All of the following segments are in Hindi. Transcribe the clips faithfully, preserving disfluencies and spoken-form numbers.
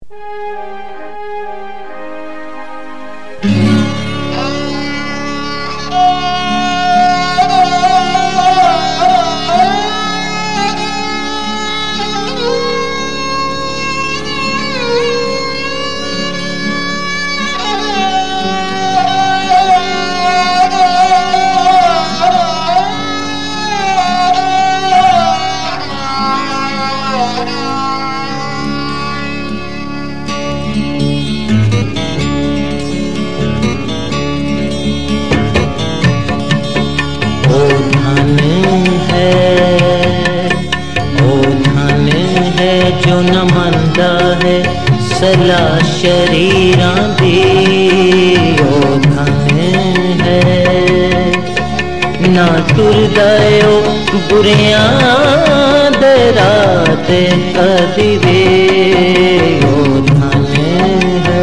जो न मंदा है सला शरीरां दी ओ धन है ना टुरदा ओ बुरियां दे रात कदी वे ओ धन है।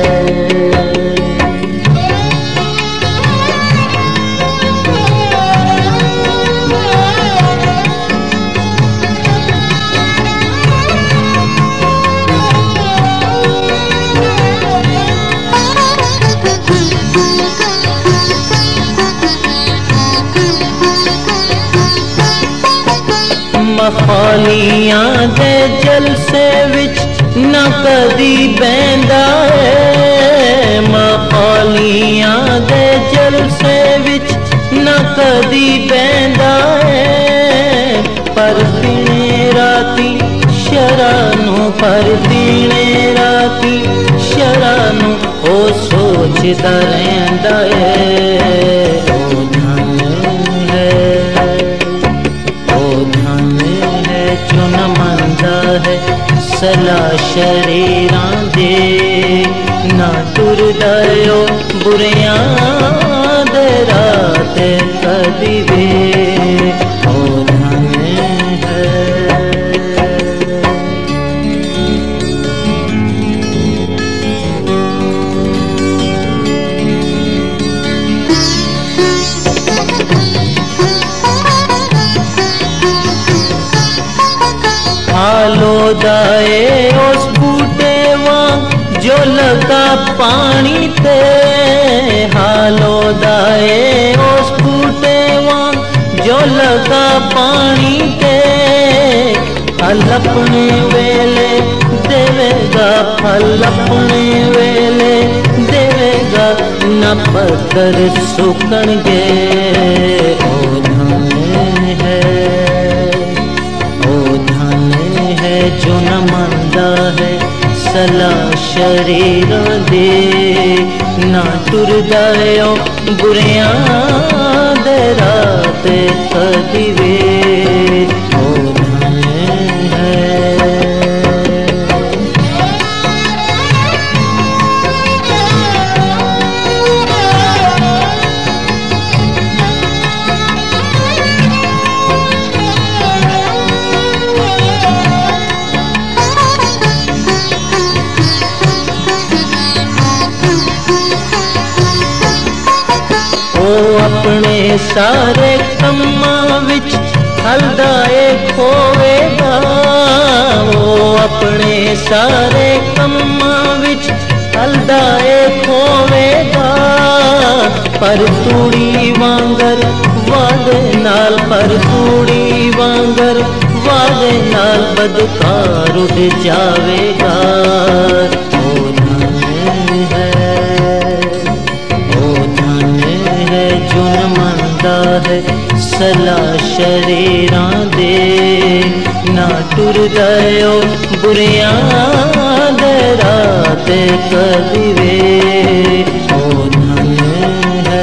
मखालियां दे जलसे विच न कदी बैंदा है, मखालियां दे जलसे विच न कदी बैंदा है, पर दिने राती शरानू पर दिने राती शरानू ओ सोचदा रहिंदा है ओ धन है ओ धन जो न मंदा है सला शरीरां दे ना टुरदा ओ बुरियां दे रात कदी वे ओ धन है। हालोदाए उस बूटे वांग जो लगा पानी ते, हालोदाए उस बूटे वांग जो लगा पानी ते, फल अपने वेले देवेगा फल अपने वेले देवेगा न पत्थर सुकणगे ओ धन है ओ धन है जो न मंदा है सला शरीरां दे ना टुरदा ओ बुरियां दे रात कदी वे ओ धन है। अपने सारे कम्मां विच हलदाए खोवेगा, वो अपने सारे कम्मां विच हलदाए खोवेगा, पर तूड़ी वांगर वादे नाल पर तूड़ी वांगर वादे नाल बदकार उड़ जावेगा ओ धन है ओ धन है जो न मंदा है सला शरीरां दे ना टुरदा ओ बुरियां दे रात कदी वे ओ धन है।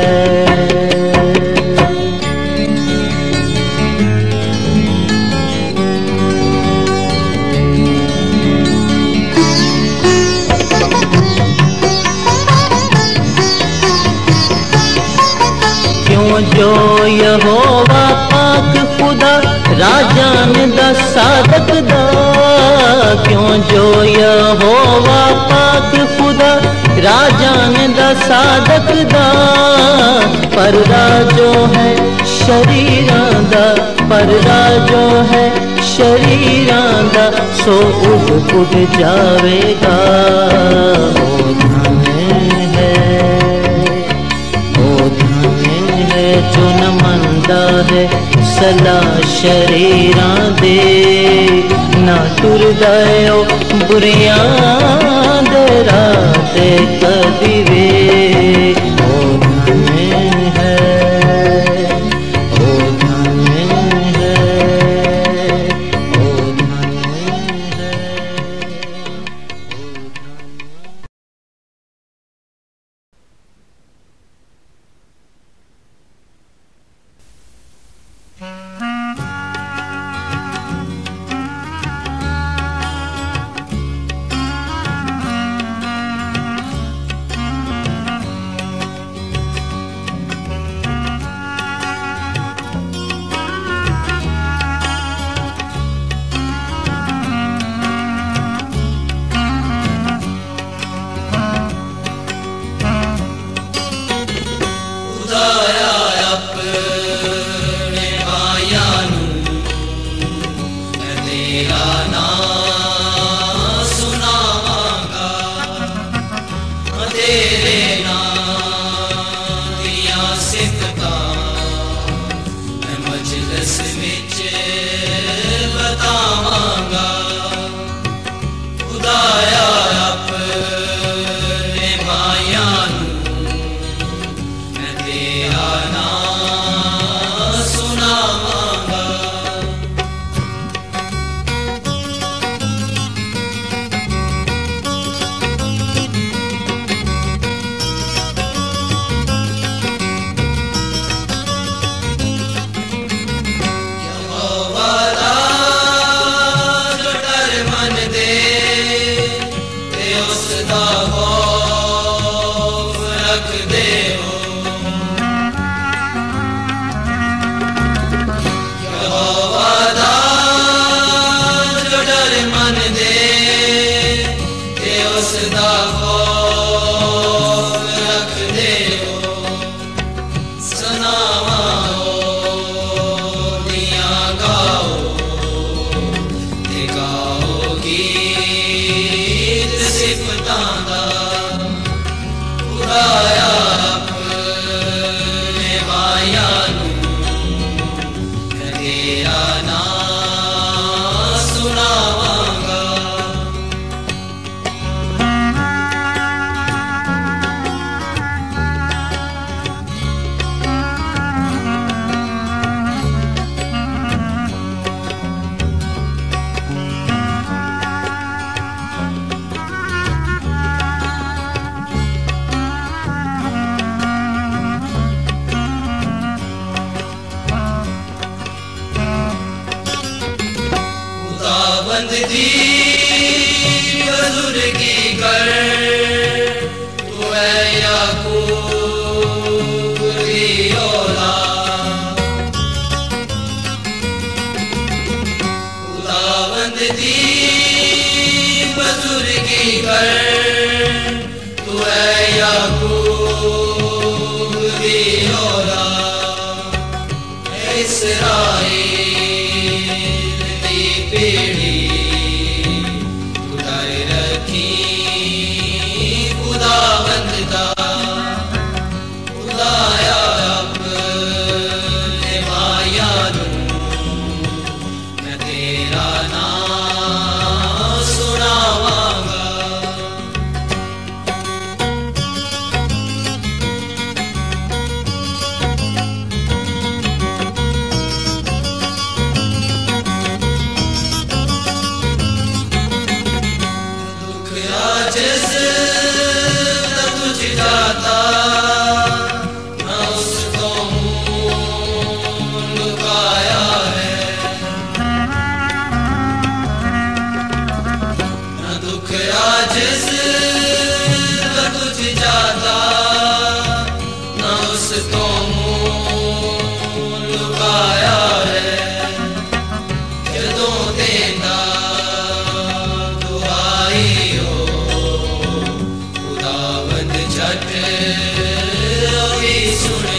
क्यों जो यहोवा पाक खुदा राजान दा सादक दा, क्यों जो यहोवा पाक खुदा राजान दा सादक दा, पर राजो है शरीरां दा पर राजो है शरीरां दा सो उड़ उड़ जावेगा। ओ धन है, ओ धन है जो न मनदा है सलाह शरीरां दे, ना टुरदा है ओ बुरियां दे राह ते कदी वे। ओ धन है, ओ धन है, ओ धन है, ओ धन।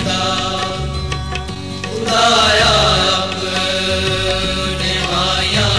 खुदाया अपने माया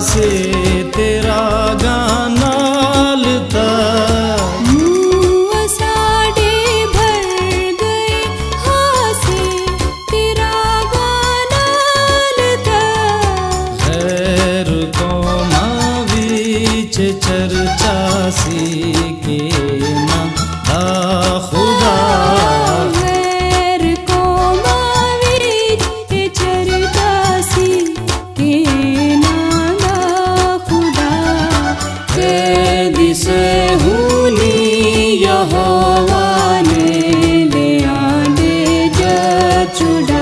से तेरा गाना लता, मुँह साड़े भर गए हाँ से तेरा गाना लता। खैर को मावीच चर्चा सी के ना दा खुदा, गैर को मावीच चर्चा सी के नादा खुदा। कैदी से हुनी यहोवा ने ले आंदे जचुड़ा।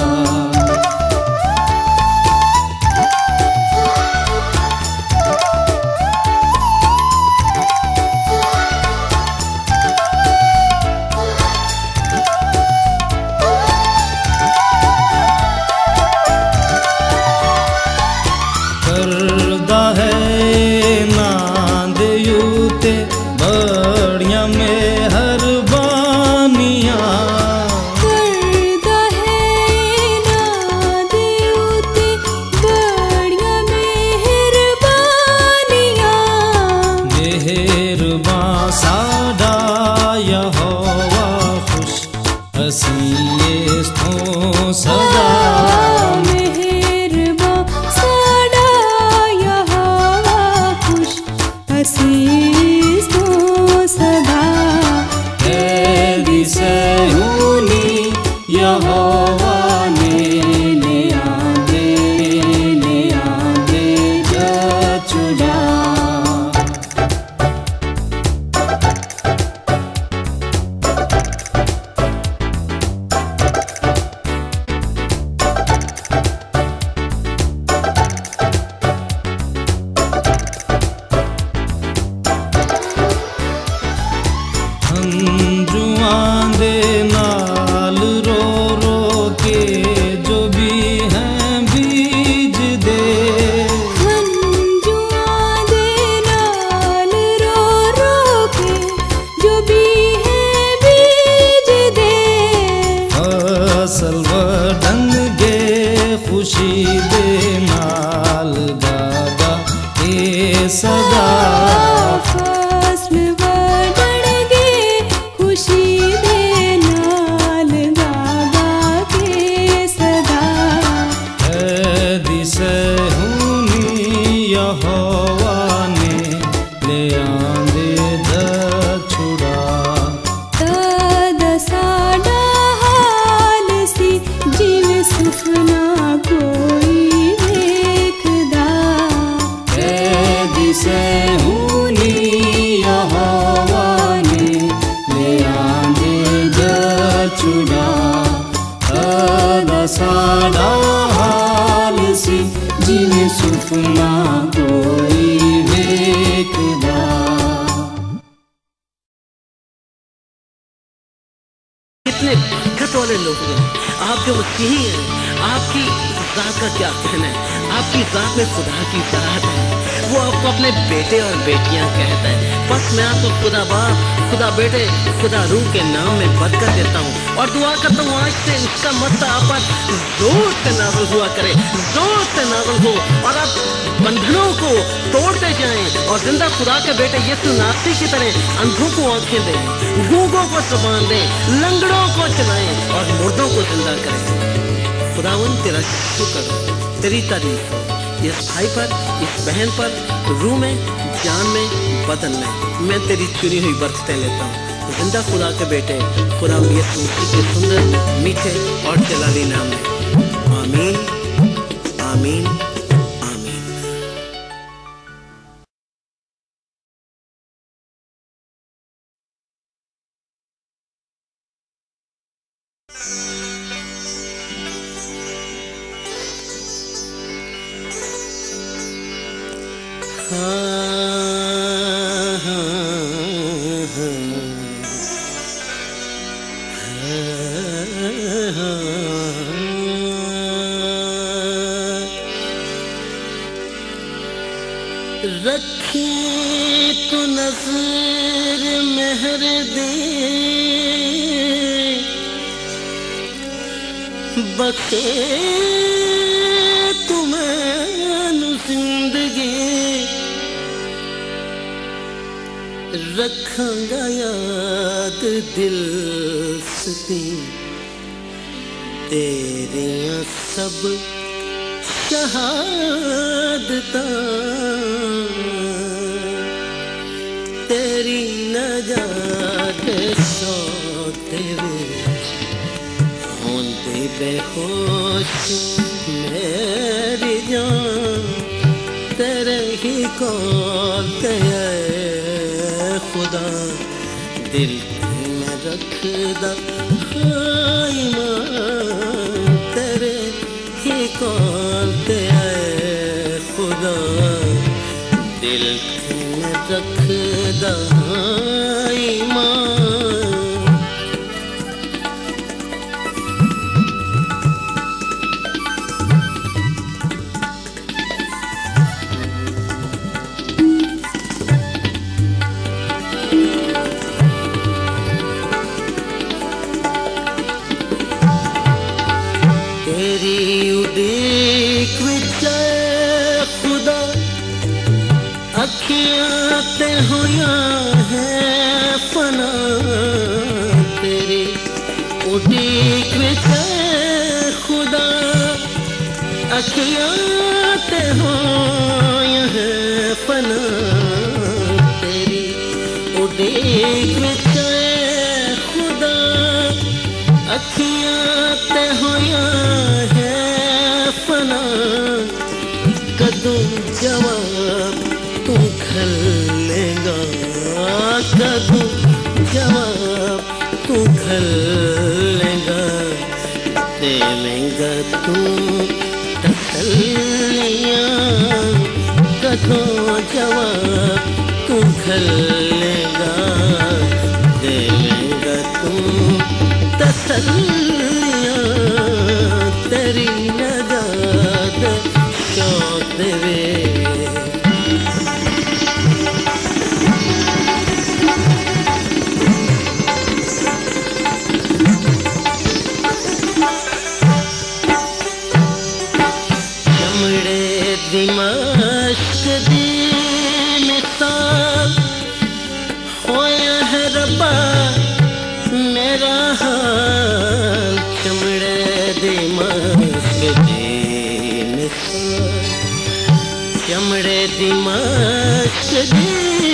करदा है नांद यूते बड़िया मेहरबानियाँ, करदा है नाद यूते बड़िया मेहरबानियाँ। मेहरबां साडा यहोवा खुश हसीए तो सदा। मेहरबां साडा यहोवा खुश असीस तो सदा। कैदी से हुनी यहोवा ने ले आंदे ले आंदे जचुड़ा। हंजुआं दे नाल रो रो के जो भी हैं बीज दे, हंजुआं दे नाल रो रो के जो भी है बीज दे। फसल वडनगे खुशी दे नाल गागा के सदा। फसल वडणगे खुशी दे नाल गागा के सदा। कैदी से हुनी यहोवा ने ले आंदे जचुड़ा। तद साडा हाल सी जिवें सुफना कोई वेखदा। कैदी से हुनी यहोवा ने ले आंदे जचुड़ा। तदा साडा हाल सी जिवें सुफना कोई वेखदा। कितने बरकत वाले लोग हैं आप जो मसीही हैं। आपकी जात का क्या कहना है? आपकी जात में खुदा की बरात है। वो आपको अपने बेटे और बेटियां कहता है। बस मैं आपको खुदा बाप, खुदा बेटे, खुदा रूह के नाम में बरकत देता हूँ और दुआ करता हूँ आज से इसका मत आप पर जोर से नाज़िल हुआ करे, जोर से नाज़िल हो और आप बंधनों को तोड़ते जाएं और जिंदा खुदा के बेटे यीशु नासरी की तरह अंधों को आंखें दें, गूंगों को जुबान दें, लंगड़ों को चलाएं और मुर्दों को जिंदा करें। खुदावन तेरा शुक्र, तेरी तारीफ हो इस भाई पर, इस बहन पर, रूह में, जान में, बदन में। मैं तेरी चुनी हुई बरकतें लेता हूँ जिंदा खुदा के बेटे खुदा यीशु मसीह के सुंदर, मीठे और जलाली नाम में। आमीन, आमीन, आमीन। रखी तू नजर मेहर दे, बख्शे तू मैनू जिंदगी रखांगा याद दिल सदी तेरियां सब शहादतां तेरी नजात सौते विच होंदी बेहोश मेरी जान तेरे ही कौल ते खुदा दिल में रखदा ईमान तेरे ही कौल ते खुदा दिल में रखदा ईमान। तेरी उड़ीक विच खुदा अखियां ते होया है फना तेरी उड़ीक विच खुदा अखियां ते होया है फना तेरी उड़ीक विच खुदा अखियां ते होया कदों जवाब तू घल्लेगा कदों जवाब तू घल्लेगा देवेंगा तू तसल्लियां कदों जवाब तू घल्लेगा देवेंगा तू तसल्लियां तेरी नजात शौक देवे चमड़े दिमाश्क दी मिसाल होया है रब्बा मेरा हाल चमड़े दिमाश्क दी चमड़े दिमाश्क दी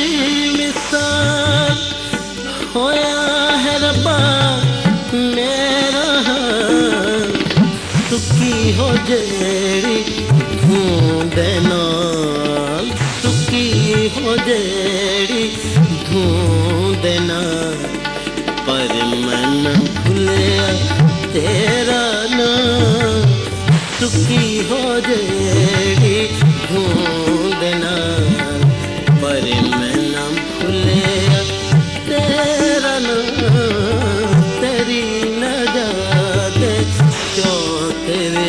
मिसाल होया है रब्बा मेरा हाल सुखी हो जेड़ी धूंद नाल सुखी हो जेड़ी धूंद नाल पर मन भुलिया तेरा नाम सुखी हो जेड़ी धूंद नाल पर मैं न भुलिया तेरा नाम तेरी नजात शौक वे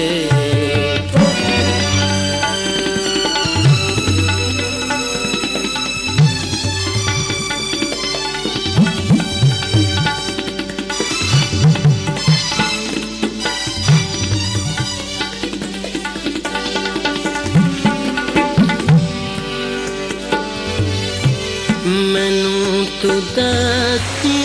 मैनू तू दसिया